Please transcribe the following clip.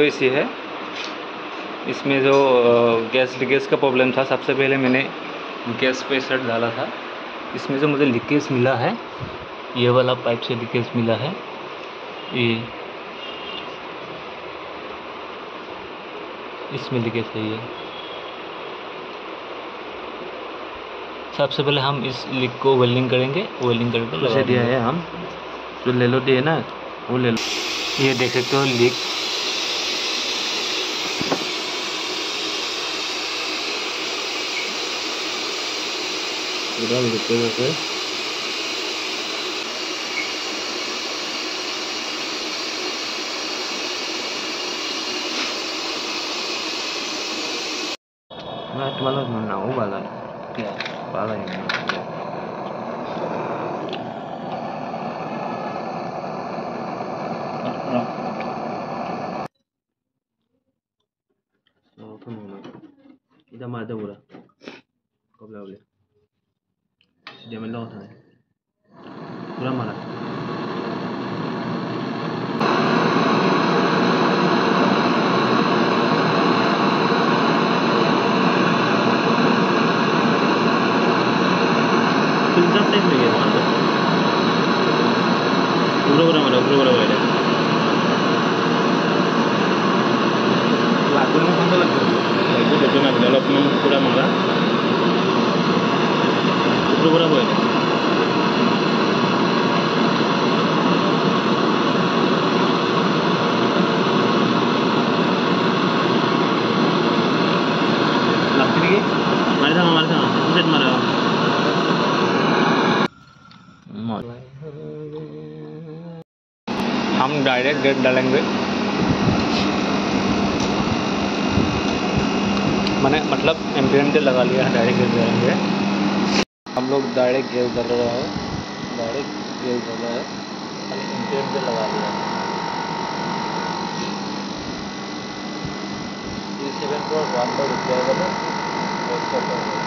Window AC है। इसमें जो गैस लीकेज का प्रॉब्लम था, सबसे पहले मैंने गैस पे शर्ट डाला था। इसमें जो मुझे लीकेज मिला है, ये वाला पाइप से लीकेज मिला है। ये इसमें लीकेज है। ये सबसे पहले हम इस लीक को वेल्डिंग करेंगे। वेल्डिंग करके लगा दिया है हम जो लेलो दिए ना, वो ले लो। ये देख सकते हो लीक। पूरा लीकेज है। मैं तुम्हारा मनाऊ वाला क्या वाला है इधर मार दे पूरा कब लाओगे ये मैं लौट है पूरा मारा फिल्टर टाइप लगे मार पूरा मारा लागून में कौन लगता है देखो ना डेवलपमेंट पूरा मारा पूरा हुआ है। लगती है मारे था सेट मारा हम डायरेक्ट गेट डालेंगे। मैंने मतलब एम्पियन लगा लिया है, डायरेक्ट गेट डालेंगे हम लोग। डायरेक्ट गेट डाल रहा है, डायरेक्ट गेट डाल रहा है, एम्पियन लगा लिया है। 7 पर 1 पर रुक जाएगा तो